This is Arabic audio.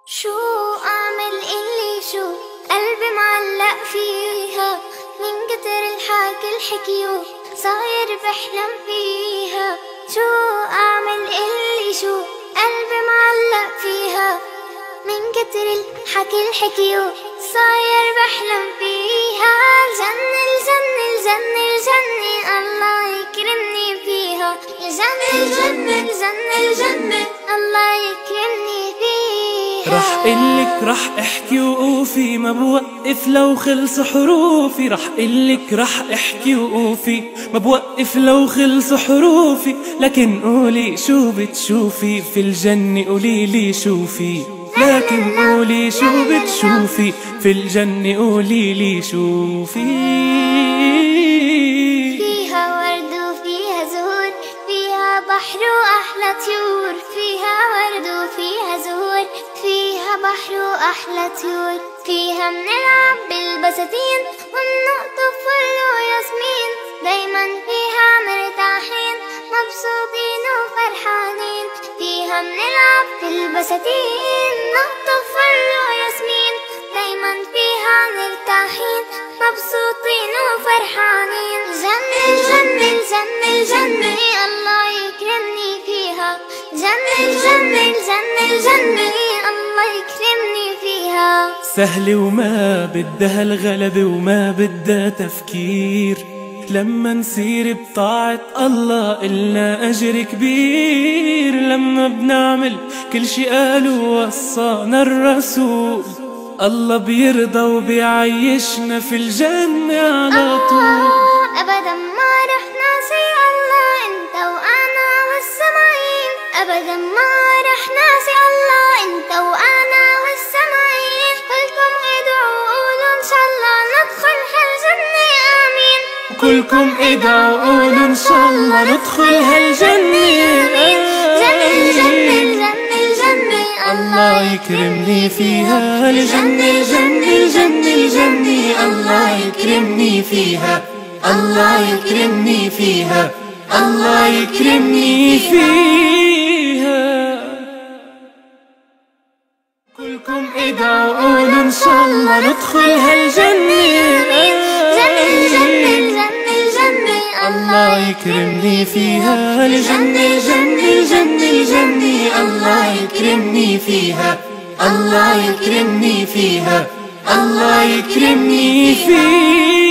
شو أعمل اللي شو قلبي معلق فيها من كتر الحكي الحكيو صاير بحلم فيها. شو أعمل اللي شو قلبي معلق فيها من كتر الحكي الحكيو صاير بحلم فيها. الجنة الجنة الجنة الجنة الله يكرمني فيها. الجنة الجنة الجنة الجنة الله يكرمني فيها. رح قلك رح احكي وقوفي ما بوقف لو خلص حروفي. رح قلك رح احكي وقوفي ما بوقف لو خلص حروفي. لكن قولي شو بتشوفي في الجنة قوليلي شوفي. لكن قولي شو بتشوفي في الجنة قوليلي شوفي. فيها ورد وفيها زهور فيها بحر وأحلى طيور. فيها ورد وفيها زهور فيها بحر وأحلى طيور. فيها منلعب بالبساتين ومنقطف فل وياسمين. دايما فيها مرتاحين مبسوطين وفرحانين. فيها منلعب بالبساتين نقطف فل وياسمين. دايما فيها مرتاحين مبسوطين وفرحانين. جنة الجنة الجنة الجنة الله يكرمني فيها. جنة الجنة الجنة الجنة الله يكرمني فيها. سهلة وما بدها الغلبة وما بدها تفكير. لما نسير بطاعة الله إلنا أجر كبير. لما بنعمل كل شي قالوا وصانا الرسول الله بيرضى وبيعيشنا في الجنة على طول. أبدا ما رح ناسي الله أنت وأنا والسماعين. أبدا ما رح ناسي الله أنت وأنا والسماعين. كلكم ادعوا قولوا إن شاء الله ندخل هالجنة آمين. كلكم ادعوا قولوا إن شاء الله ندخل هالجنة آمين. جنة الجنة الجنة الجنة الله يكرمني فيها. الجنة الجنة الجنة الجنة الله يكرمني فيها. الله يكرمني فيها. الله يكرمني فيها. كلكم ادعوا قولوا إن شاء الله ندخل هالجنة جنة الجنة الجنة الجنة الله يكرمني فيها. الجنة الجنة الجنة الجنة الله يكرمني فيها. الله يكرمني فيها. الله يكرمني فيها.